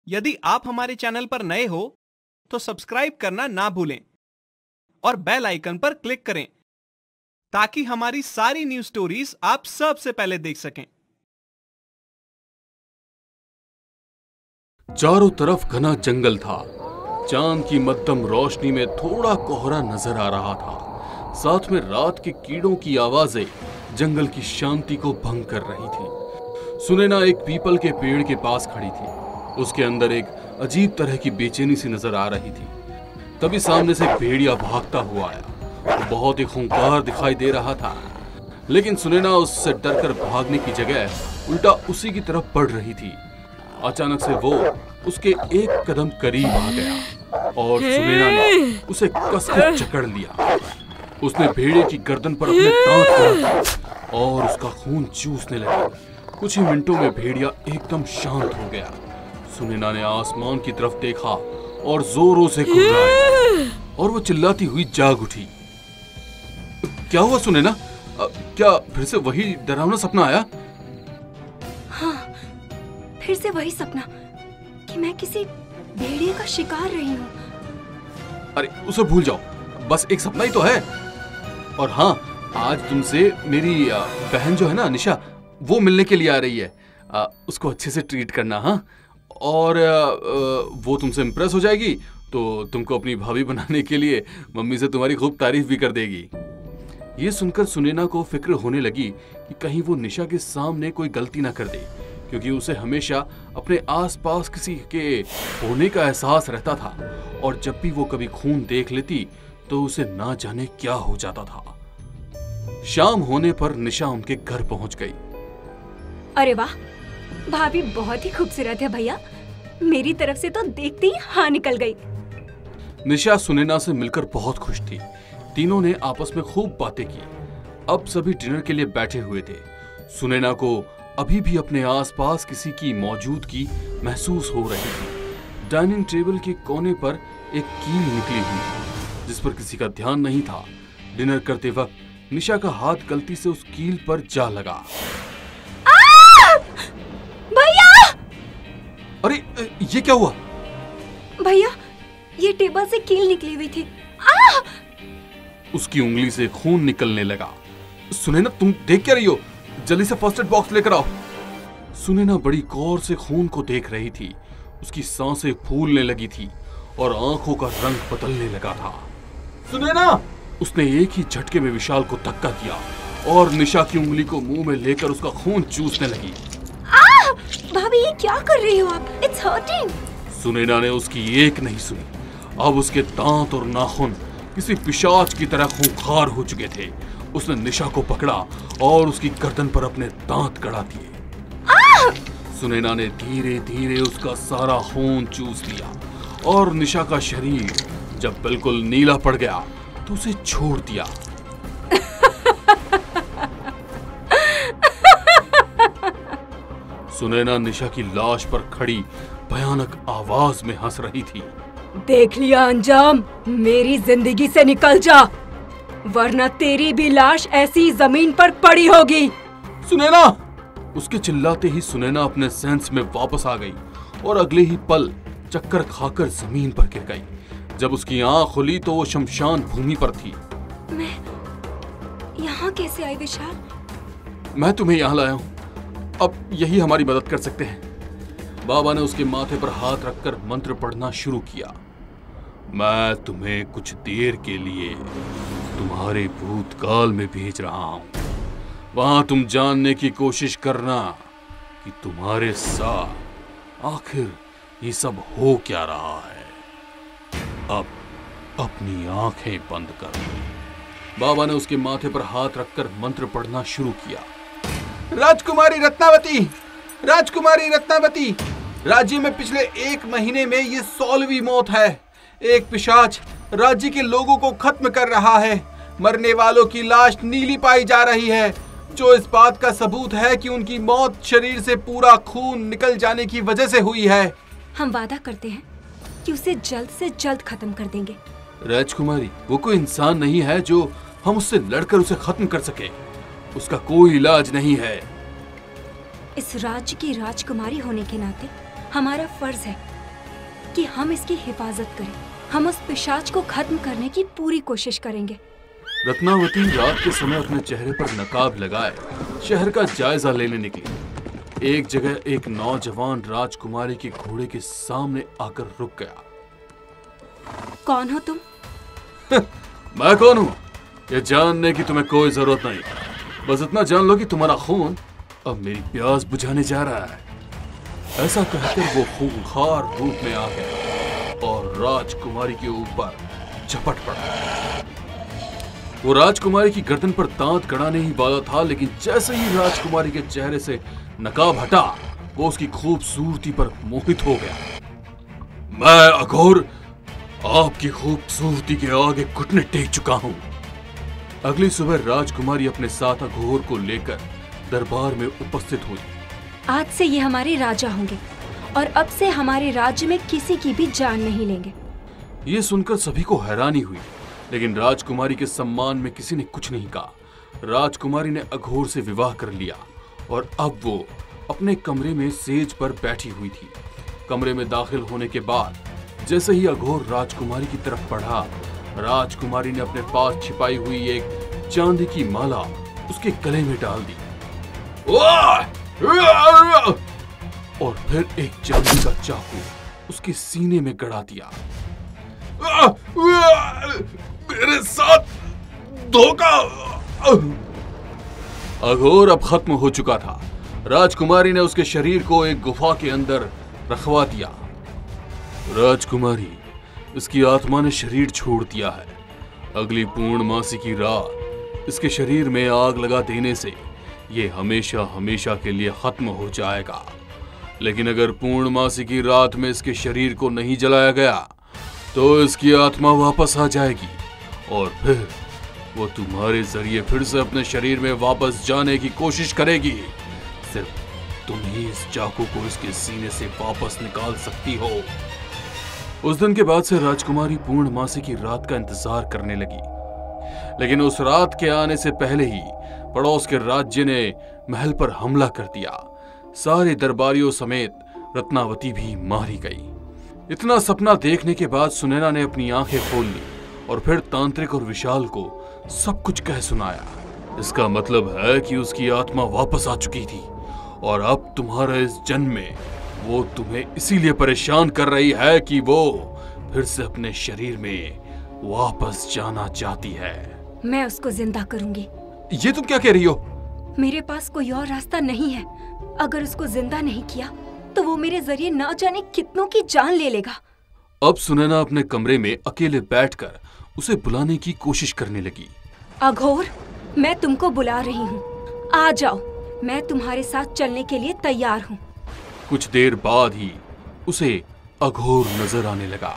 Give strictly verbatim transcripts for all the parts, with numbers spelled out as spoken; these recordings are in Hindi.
यदि आप हमारे चैनल पर नए हो तो सब्सक्राइब करना ना भूलें और बेल आइकन पर क्लिक करें ताकि हमारी सारी न्यूज स्टोरीज आप सबसे पहले देख सकें। चारों तरफ घना जंगल था। चांद की मध्यम रोशनी में थोड़ा कोहरा नजर आ रहा था। साथ में रात के कीड़ों की आवाजें जंगल की शांति को भंग कर रही थी। सुनैना एक पीपल के पेड़ के पास खड़ी थी। उसके अंदर एक अजीब तरह की बेचैनी सी नजर आ रही थी। तभी सामने से एक भेड़िया भागता हुआ आया। वो बहुत ही खूंखार दिखाई दे रहा था, लेकिन सुनैना उससे डरकर भागने की जगह उल्टा उसी की तरफ बढ़ रही थी। अचानक से वो उसके एक कदम करीब आ गया और सुनैना ने उसे कसकर जकड़ लिया। उसने भेड़िए की गर्दन पर अपने दांत गाड़ और उसका खून चूसने लगा। कुछ ही मिनटों में भेड़िया एकदम शांत हो गया। सुनैना ने आसमान की तरफ देखा और जोरों से घुर्राया और वो चिल्लाती हुई जाग उठी। क्या हुआ सुनैना? क्या फिर से वही डरावना सपना आया? हाँ, फिर से वही सपना कि मैं किसी भेड़िए का शिकार रही हूँ। अरे उसे भूल जाओ, बस एक सपना ही तो है। और हाँ, आज तुमसे मेरी बहन जो है ना निशा, वो मिलने के लिए आ रही है। आ, उसको अच्छे से ट्रीट करना। हाँ, और आ, वो तुमसे इम्प्रेस हो जाएगी तो तुमको अपनी भाभी बनाने के लिए मम्मी से तुम्हारी खूब तारीफ भी कर देगी। ये सुनकर सुनैना को फिक्र होने लगी कि कहीं वो निशा के सामने कोई गलती ना कर दे, क्योंकि उसे हमेशा अपने आसपास किसी के होने का एहसास रहता था और जब भी वो कभी खून देख लेती तो उसे ना जाने क्या हो जाता था। शाम होने पर निशा उनके घर पहुंच गई। अरे वाह, भाभी बहुत ही खूबसूरत है भैया। मेरी तरफ से तो देखते ही हाँ निकल गई। निशा सुनैना से मिलकर बहुत खुश थी। तीनों ने आपस में खूब बातें की। अब सभी डिनर के लिए बैठे हुए थे। सुनैना को अभी भी अपने आसपास किसी की मौजूदगी महसूस हो रही थी। डाइनिंग टेबल के कोने पर एक कील निकली हुई थी जिस पर किसी का ध्यान नहीं था। डिनर करते वक्त निशा का हाथ गलती से उस कील पर जा लगा। भैया! अरे ये क्या हुआ? भैया, ये टेबल से कील निकली हुई थी। आ! उसकी उंगली से खून निकलने लगा। सुनैना, तुम देख क्या रही हो? जल्दी से फर्स्ट एड बॉक्स लेकर आओ। सुनैना बड़ी गौर से खून को देख रही थी। उसकी सांसें फूलने लगी थी और आंखों का रंग बदलने लगा था। सुनैना! उसने एक ही झटके में विशाल को धक्का दिया और निशा की उंगली को मुंह में लेकर उसका खून चूसने लगी। आ! भाभी, ये क्या कर रही हो आप? It's hurting। सुनैना ने उसकी एक नहीं सुनी। अब उसके दांत और नाखून किसी पिशाच की तरह खूंखार हो चुके थे। उसने निशा को पकड़ा और उसकी गर्दन पर अपने दांत गड़ा दिए। सुनैना ने धीरे धीरे उसका सारा खून चूस लिया और निशा का शरीर जब बिल्कुल नीला पड़ गया तो उसे छोड़ दिया। सुनैना निशा की लाश पर खड़ी भयानक आवाज में हंस रही थी। देख लिया अंजाम, मेरी जिंदगी से निकल जा, वरना तेरी भी लाश ऐसी जमीन पर पड़ी होगी। सुनैना! उसके चिल्लाते ही सुनैना अपने सेंस में वापस आ गई और अगले ही पल चक्कर खाकर जमीन पर गिर गई। जब उसकी आंख खुली तो वो शमशान भूमि पर थी। मैं यहाँ कैसे आई विशाल? मैं तुम्हें यहाँ लाया हूँ। अब यही हमारी मदद कर सकते हैं। बाबा ने उसके माथे पर हाथ रखकर मंत्र पढ़ना शुरू किया। मैं तुम्हें कुछ देर के लिए तुम्हारे भूतकाल में भेज रहा हूं। वहां तुम जानने की कोशिश करना कि तुम्हारे साथ आखिर ये सब हो क्या रहा है। अब अपनी आंखें बंद कर। बाबा ने उसके माथे पर हाथ रखकर मंत्र पढ़ना शुरू किया। राजकुमारी रत्नावती, राजकुमारी रत्नावती, राज्य में पिछले एक महीने में ये सोलहवीं मौत है। एक पिशाच राज्य के लोगों को खत्म कर रहा है। मरने वालों की लाश नीली पाई जा रही है, जो इस बात का सबूत है कि उनकी मौत शरीर से पूरा खून निकल जाने की वजह से हुई है। हम वादा करते हैं कि उसे जल्द से जल्द खत्म कर देंगे। राजकुमारी, वो कोई इंसान नहीं है जो हम उससे लड़कर उसे खत्म कर सके। उसका कोई इलाज नहीं है। इस राज्य की राजकुमारी होने के नाते हमारा फर्ज है कि हम इसकी हिफाजत करें। हम उस पिशाच को खत्म करने की पूरी कोशिश करेंगे। रत्नावती रात के समय अपने चेहरे पर नकाब लगाए शहर का जायजा लेने निकली। एक जगह एक नौजवान राजकुमारी के घोड़े के सामने आकर रुक गया। कौन हो तुम? मैं कौन हूँ ये जानने की तुम्हें कोई जरूरत नहीं। बस इतना जान लो कि तुम्हारा खून अब मेरी प्यास बुझाने जा रहा है। ऐसा कहकर वो खूंखार रूप में आ गया और राजकुमारी के ऊपर झपट पड़ा। वो राजकुमारी की गर्दन पर दांत गड़ाने ही वाला था, लेकिन जैसे ही राजकुमारी के चेहरे से नकाब हटा वो उसकी खूबसूरती पर मोहित हो गया। मैं अघोर आपकी खूबसूरती के आगे घुटने टेक चुका हूँ। अगली सुबह राजकुमारी अपने साथ अघोर को लेकर दरबार में उपस्थित हुई। आज से ये हमारे राजा होंगे और अब से हमारे राज्य में किसी की भी जान नहीं लेंगे। ये सुनकर सभी को हैरानी हुई, लेकिन राजकुमारी के सम्मान में किसी ने कुछ नहीं कहा। राजकुमारी ने अघोर से विवाह कर लिया और अब वो अपने कमरे में सेज पर बैठी हुई थी। कमरे में दाखिल होने के बाद जैसे ही अघोर राजकुमारी की तरफ बढ़ा, राजकुमारी ने अपने पास छिपाई हुई एक चांदी की माला उसके गले में डाल दी और फिर एक चांदी का चाकू उसके सीने में गड़ा दिया। मेरे साथ धोखा। अघोर अब खत्म हो चुका था। राजकुमारी ने उसके शरीर को एक गुफा के अंदर रखवा दिया। राजकुमारी, इसकी आत्मा ने शरीर छोड़ दिया है। अगली पूर्णमासी की रात इसके शरीर में आग लगा देने से ये हमेशा हमेशा के लिए खत्म हो जाएगा। लेकिन अगर पूर्णमासी की रात में इसके शरीर को नहीं जलाया गया तो इसकी आत्मा वापस आ जाएगी और फिर वो तुम्हारे जरिए फिर से अपने शरीर में वापस जाने की कोशिश करेगी। सिर्फ तुम ही इस चाकू को इसके सीने से वापस निकाल सकती हो। उस दिन के बाद से राजकुमारी पूर्णमासी की रात का इंतजार करने लगी, लेकिन उस रात के आने से पहले ही पड़ोस के राज्य ने महल पर हमला कर दिया। सारे दरबारियों समेत रत्नावती भी मारी गई। इतना सपना देखने के बाद सुनैना ने अपनी आंखें खोल ली और फिर तांत्रिक और विशाल को सब कुछ कह सुनाया। इसका मतलब है कि उसकी आत्मा वापस आ चुकी थी और अब तुम्हारे इस जन्म में वो तुम्हें इसीलिए परेशान कर रही है कि वो फिर से अपने शरीर में वापस जाना चाहती है। मैं उसको जिंदा करूंगी। ये तुम क्या कह रही हो? मेरे पास कोई और रास्ता नहीं है। अगर उसको जिंदा नहीं किया तो वो मेरे जरिए ना जाने कितनों की जान ले लेगा। अब सुनैना अपने कमरे में अकेले बैठकर उसे बुलाने की कोशिश करने लगी। अघोर, मैं तुमको बुला रही हूँ, आ जाओ। मैं तुम्हारे साथ चलने के लिए तैयार हूँ। कुछ देर बाद ही उसे अघोर नजर आने लगा।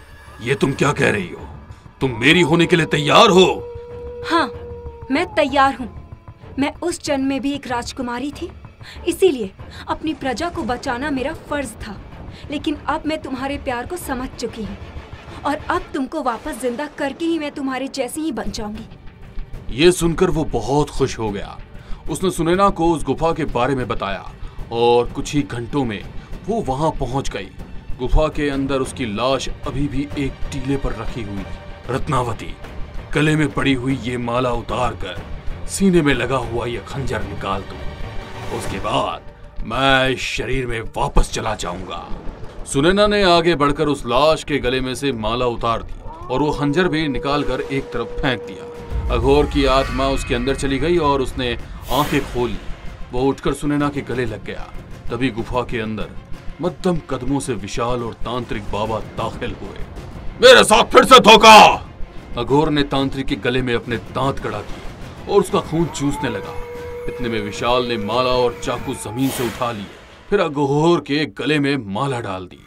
ये तुम क्या कह रही हो? तुम मेरी होने के लिए तैयार हो? हाँ, मैं तैयार हूँ। मैं उस जन्म में भी एक राजकुमारी थी, इसीलिए अपनी प्रजा को बचाना मेरा फर्ज था। लेकिन अब मैं तुम्हारे प्यार को समझ चुकी हूँ और अब तुमको वापस जिंदा करके ही मैं तुम्हारे जैसी ही बन जाऊंगी। ये सुनकर वो बहुत खुश हो गया। उसने सुनैना को उस गुफा के बारे में बताया और कुछ ही घंटों में वो वहां पहुंच गई। गुफा के अंदर उसकी लाश अभी भी एक टीले पर रखी हुई थी। रत्नावती, गले में पड़ी हुई ये माला उतार कर सीने में लगा हुआ ये खंजर निकाल दो, उसके बाद मैं इस शरीर में वापस चला जाऊंगा। सुनैना ने आगे बढ़कर उस लाश के गले में से माला उतार दी और वो खंजर भी निकाल कर एक तरफ फेंक दिया। अघोर की आत्मा उसके अंदर चली गई और उसने आंखें खोली। वो उठकर सुनैना के गले लग गया। तभी गुफा के अंदर मध्यम कदमों से विशाल और तांत्रिक बाबा दाखिल हुए। मेरे साथ फिर से धोखा! अघोर ने तांत्रिक के गले में अपने दांत गड़ा दिए और उसका खून चूसने लगा। इतने में विशाल ने माला और चाकू जमीन से उठा लिए, फिर अघोर के गले में माला डाल दी।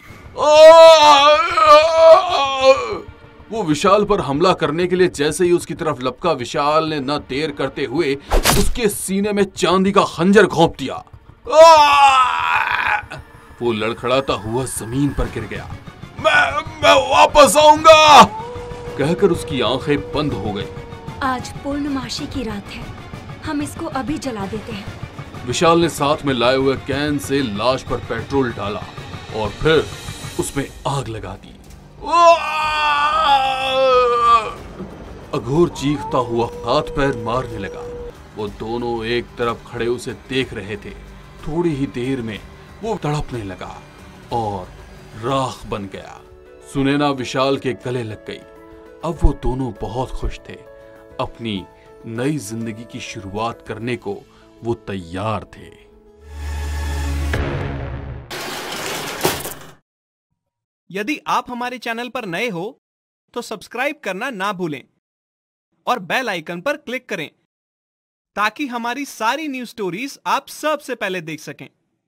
वो विशाल पर हमला करने के लिए जैसे ही उसकी तरफ लपका, विशाल ने न देर करते हुए उसके सीने में चांदी का खंजर घोंप दिया। वो लड़खड़ाता हुआ जमीन पर गिर गया। मैं मैं वापस आऊंगा कहकर उसकी आंखें बंद हो गई। आज पूर्णमासी की रात है, हम इसको अभी जला देते हैं। विशाल ने साथ में लाए हुए कैन से लाश पर पेट्रोल डाला और फिर उसमें आग लगा दी। अघोर चीखता हुआ हाथ पैर मारने लगा। वो दोनों एक तरफ खड़े उसे देख रहे थे। थोड़ी ही देर में वो तड़पने लगा और राख बन गया। सुनैना विशाल के गले लग गई। अब वो दोनों बहुत खुश थे। अपनी नई जिंदगी की शुरुआत करने को वो तैयार थे। यदि आप हमारे चैनल पर नए हो तो सब्सक्राइब करना ना भूलें और बेल आइकन पर क्लिक करें ताकि हमारी सारी न्यूज़ स्टोरीज आप सबसे पहले देख सकें।